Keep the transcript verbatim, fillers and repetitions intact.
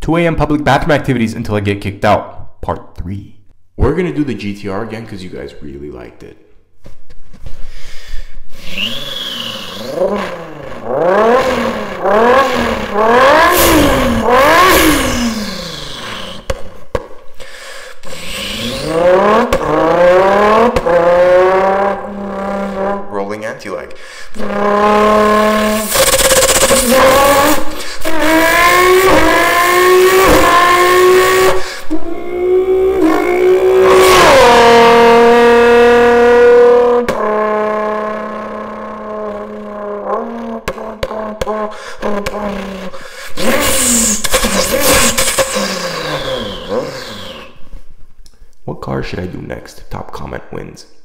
two A M public bathroom activities until I get kicked out. Part three. We're gonna do the G T R again because you guys really liked it. Rolling anti-lag. What car should I do next? Top comment wins.